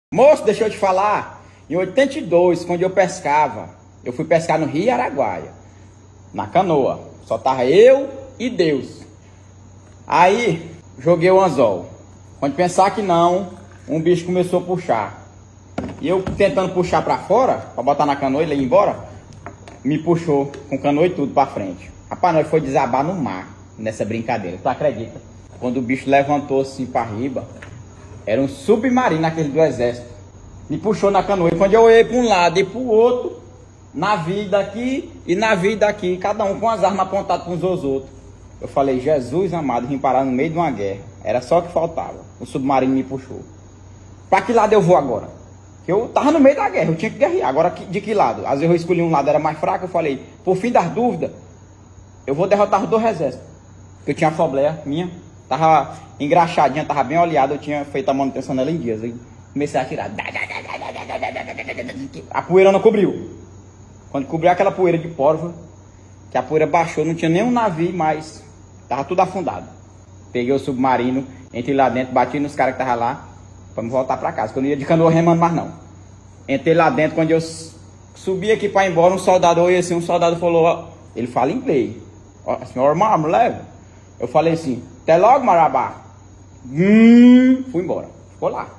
Moço, deixa eu te falar. Em 82, quando eu pescava, eu fui pescar no Rio Araguaia, na canoa. Só tava eu e Deus. Aí, joguei o anzol. Quando pensar que não, um bicho começou a puxar. E eu tentando puxar pra fora, pra botar na canoa e ele ir embora, me puxou com canoa e tudo pra frente. Rapaz, nós foi desabar no mar, nessa brincadeira. Tu acredita? Quando o bicho levantou assim pra riba, era um submarino aquele do exército. Me puxou na canoa. E quando eu olhei para um lado e para o outro, navio daqui e navio daqui, cada um com as armas apontadas para uns aos outros. Eu falei, Jesus amado, vim parar no meio de uma guerra. Era só o que faltava. O submarino me puxou. Para que lado eu vou agora? Eu tava no meio da guerra, eu tinha que guerrear. Agora de que lado? Às vezes eu escolhi um lado, era mais fraco. Eu falei, por fim das dúvidas, eu vou derrotar os dois exércitos. Porque eu tinha a fobleia minha. Tava engraxadinha, tava bem oleada, eu tinha feito a manutenção nela em dias. Aí comecei a atirar. A poeira não cobriu. Quando cobriu aquela poeira de pólvora, que a poeira baixou, não tinha nenhum navio mais. Tava tudo afundado. Peguei o submarino, entrei lá dentro, bati nos caras que estavam lá, pra me voltar pra casa, porque eu não ia de canoa remando mais não. Entrei lá dentro, quando eu subi aqui pra ir embora, um soldado olhou assim, um soldado falou, ó, ele fala inglês. Ó, senhor Marmo, leva. Eu falei assim, até logo, Marabá. Fui embora. Ficou lá.